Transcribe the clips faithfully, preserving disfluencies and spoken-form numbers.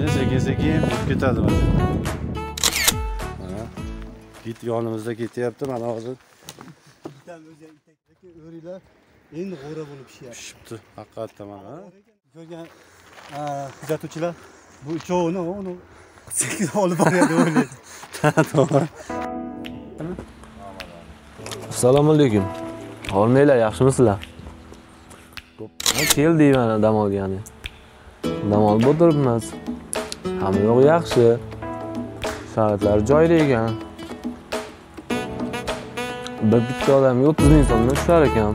Endi sekin-sekin bo'lib ketadi mana. Mana git yonimizda ketyapti mana hozir. O'ringlar endi g'o'ra bo'lib pishyapti. Pishibdi, haqiqatdan mana. Ko'rgan kuzatuvchilar bu uchovini uni sekin olib boradi o'ylaydi. To'g'ri. Assalomu alaykum. Holmanglar, yaxshimisizlar? Keldik mana dam olgani. Dam olib o'tiribmiz. Hamma yo'q yaxshi. Sharoitlar joyida ekan. Bir bitta odamga o'ttiz ming so'mdan tushar ekan.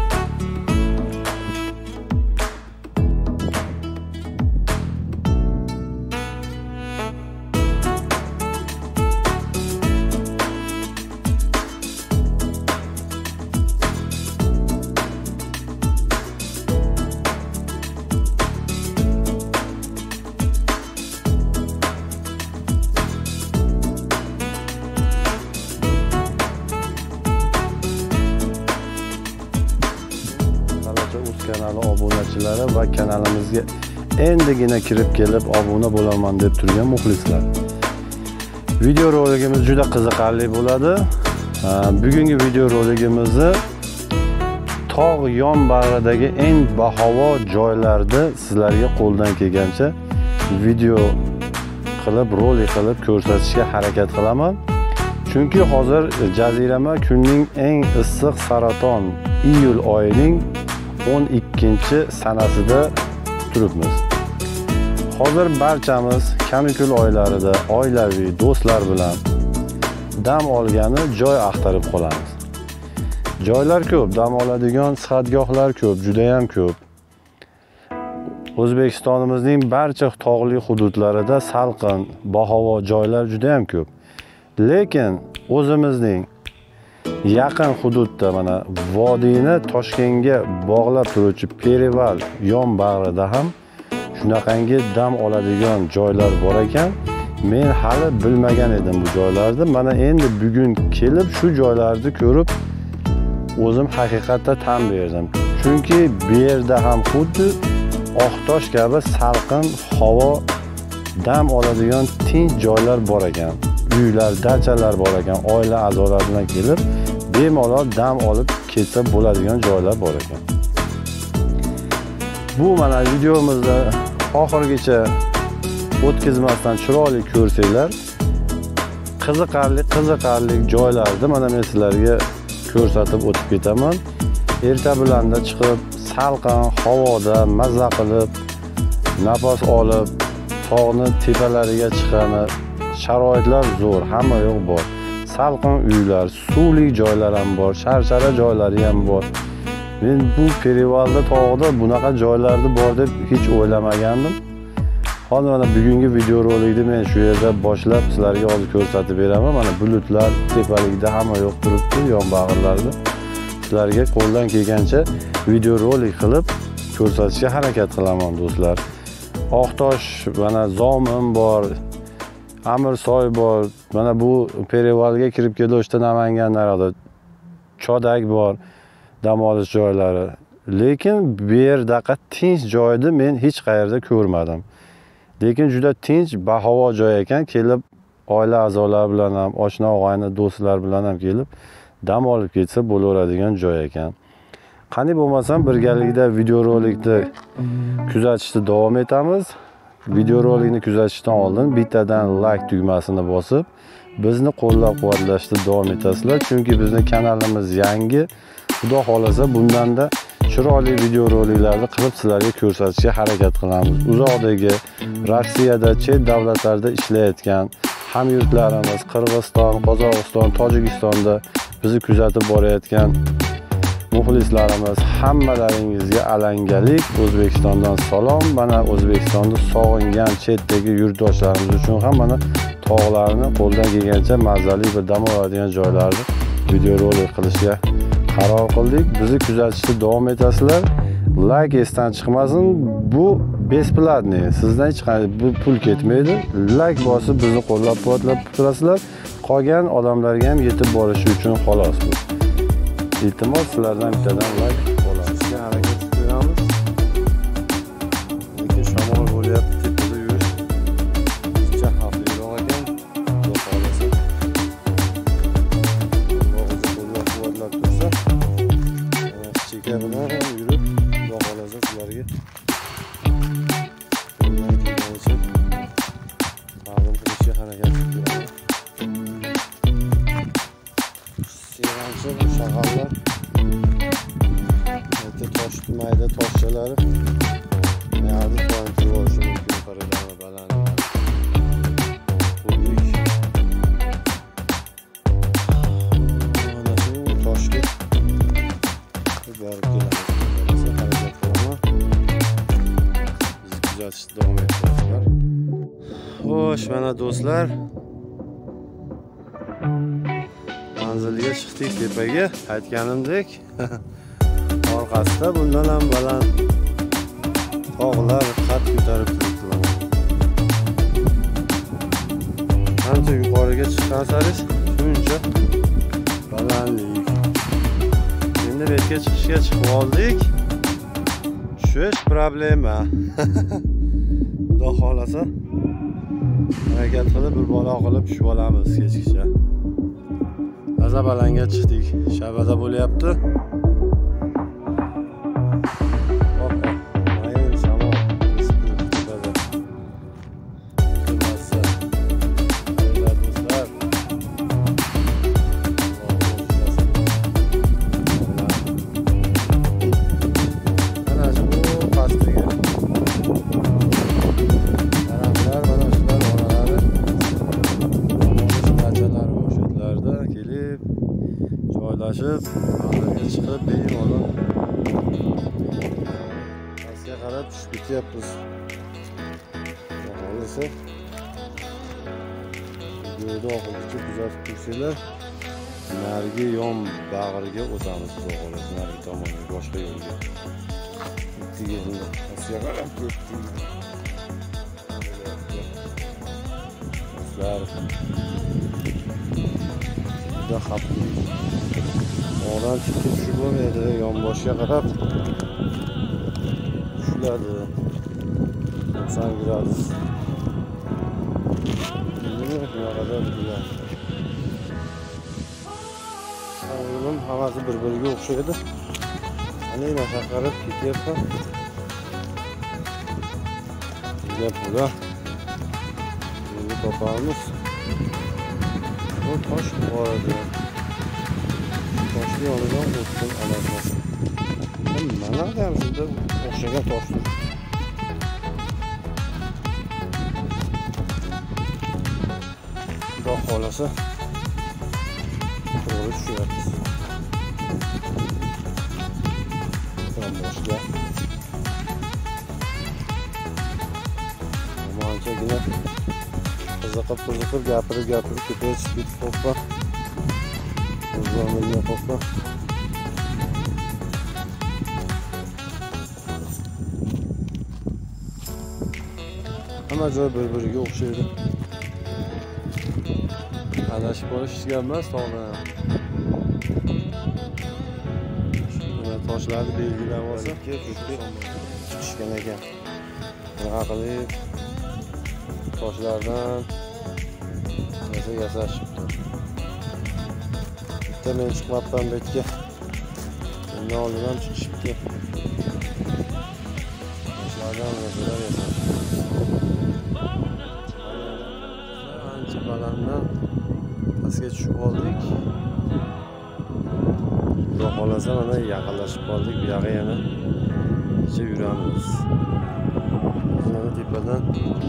Kanali obunachilari va kanalimizga endigina kirib kelib obuna bo'laman deb turgan muxlislar. Video roligimiz juda qiziqarli bo'ladi. Bugungi video roligimizni tog' yon bag'ridagi eng bahavo joylarni sizlarga qo'ldan kelgancha video qilib, rolik qilib ko'rsatishga harakat qilaman. Chunki hozir jazirama kunning eng issiq saraton iyul oyining o'n ikkinchi sanasida turibmiz. Hozir barchamiz kanikul oylarida oilaviy do'stlar bilan dam olgani joy axtarib qolamiz. Joylar ko'p, dam oladigan sihatgohlar ko'p, juda ham ko'p. O'zbekistonimizning barcha tog'li hududlarida salqin, bahavo joylar juda ham ko'p. Lekin o'zimizning yaqin hududda mana vodiyni Toshkentga bog'lab turuvchi Perival yon bag'rida ham shunaqangi dam oladigan joylar bor ekan. Men hali bilmagan edim bu joylarni. Mana endi bugun kelib shu joylarni ko'rib o'zim haqiqatda tan berdim. Chunki bu yerda ham xuddi Oqtosh kabi salqin havo dam oladigan tinch joylar bor ekan. Uylar, dachalar bor ekan, oila a'zolari bilan kelib bemalol dam olib ketsa bo'ladigan joylar bor ekan. Bu mana videomizda oxirigacha o'tkazmasdan chiroyli ko'rsanglar, qiziqarli qiziqarli joylarni mana men sizlarga ko'rsatib o'tib ketaman. Erta bilanda chiqib, salqin havoda mazza qilib, nafas olib, tog'ni tepalariga chiqqani sharoitlar zo'r, hamma yo'q bor. Salqin uylar, suvli joylar ham bor, sharshara joylari ham bor. Men bu Perivalda tog'da bunaqa joylarni bor deb hech o'ylamagandim. Hozir mana bugungi video rolikni men shu yerda boshlab sizlarga hozir ko'rsatib beraman. Mana bulutlar tepalikda hamma yo'q turibdi, yon bag'irlarda. Sizlarga qo'ldan kelgancha video rolik qilib ko'rsatishga harakat qilaman do'stlar. Oqtosh, mana Zomin bor, Amirsoy bor. Mana bu Perivalga kirib kelishda Namangan narada Chodak bor, dam olish joylari. Lekin bu yerdaqa tinch joyni men hech qayerda ko'rmadim. Lekin juda tinch, bahavo joy ekan. Kelib oila a'zolari bilan ham, oshna og'ayni, do'stlar bilan ham kelib dam olib ketsa bo'laveradigan joy ekan. Qani bo'lmasam birgalikda video rolikni kuzatishda davom etamiz. Video rolikni kuzatishdan oldin bittadan like tugmasini bosib, bizni qo'llab-quvvatlashda davom etasizlar. Chunki bizning kanalimiz yangi. Xudo xolasa bundanda chiroyli video roliklarni qilib sizlarga ko'rsatishga harakat qilamiz. Uzoqdagi Rossiyada, chet davlatlarda ishlayotgan hamyurtlarimiz Qirg'iziston, Qozog'iston, Tojikistonda bizni kuzatib borayotgan muxlislarimiz, hammalaringizga alangalik O'zbekistondan salom. Mana O'zbekistonni sog'ingan chetdagi yurtdoshlarimiz uchun ham mana tog'larni qo'ldan kelgancha mazali va dam oladigan joylarni video rolik qilishga qaror qildik. Bizni kuzatishda davom etasizlar. Like esdan chiqmasin. Bu besplatniy. Sizdan hech qanday pul ketmaydi. Like bosib bizni qo'llab-quvvatlab turasizlar. Qolgan odamlarga ham yetib borishi uchun xolos bu. Iltimos sizlardan bittadan like olishga harakat qilamiz. Lekin shamol bo'lyapti, tepada yurish to'shlari yardi pointi bo'lishi mumkin qo'riqlama balandligi. Qo'ylik. Mana shu toshga borib kelamiz. Harakat qilaman. Biz kuzatishda davom etamiz. Xo'sh, mana do'stlar. Manzilga chiqdik tepaga. Aytganimdek, orqasida bundan ham baland tog'lar qad ko'tarib turibdi. Qancha yuqoriga chiqqansiz, shuncha balandlik. Endi bu yerga chiqishga chiqib oldik. Tushish problema. Xudo xolasa harakat qilib bir balo qilib tushib olamiz kechgacha. Aza balanga chiqdik. Shabada bo'lyapti. Joylashib, manzilga chiqib, bemalol pastga qarab tushib ketyapmiz. Xohlasa videoda oxirigacha kuzatib tursanglar, narigi yon bag'riga o'tamiz. Xudo xolasa, narigi tomonga, boshqa yo'lga. Ketdik endi. Pastga qarab ketdik. Do'stlar, juda xavfli. Oradan chiqib tushib bo'lmaydi, yonboshga qarab tushiladi. to'qson gradus. Nima qadar bo'ladi? O'g'lim hammasi bir-biriga o'xshaydi. Ana yana qarab ketyapman. Gap bula. Endi topamiz. Bu tosh boradi. Toshni yonidan o'tsin adashmasin. Mana ham shunda o'xshagan toshdir. Xudo xolasa to'g'ri tushyapmiz. Tam boshqa. Romanchagina qiziqib-qiziqib gapirib-gapirib ketaverib ketib qolibman. O'zimizga qo'ppa. Hamma joy bir-biriga o'xshaydi. Adashib qolish hech gap emas, to'g'ri. Shuna toshlarni belgilab olsa, chiqishgan ekan. Bunaqa qilib toshlardan narsa yasashibdi. Bitta men chiqmabman betga. Undan oldin ham chiqishibdi. Toshlardan narsalar yasashibdi. Ancha balanddan pastga tushib oldik. Xudo xolasa mana yaqinlashib qoldik. Bu yoqqa yana kecha yuramiz. Mana tepadan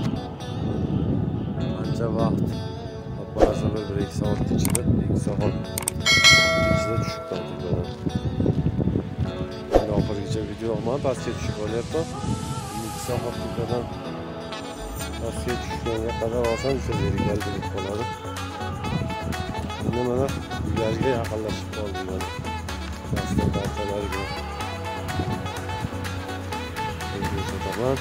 ancha vaqt Qarasa bir ikki soat ichida, ikki soat ichida tushib qoldik. Endi oxirigacha video olmay pastga tushib olyapman. ikki soat tepadan pastga tushganga qadar oson zerigal bo'lib qoladi. Endi mana uylarga yaqinlashib qoldik mana. Pastda parchalarga. Endi sotaman.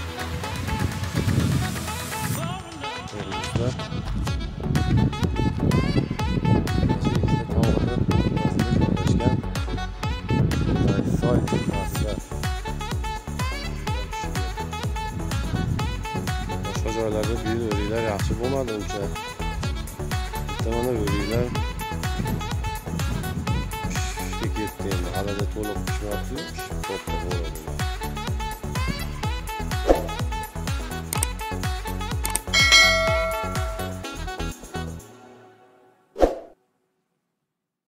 Endi boshqa joylarda bu yil o'riklar yaxshi bo'lmadi uncha. Bitta mana o'riklar pishib ketdi endi, halida to'liq pishmabdi, pishib qoldi.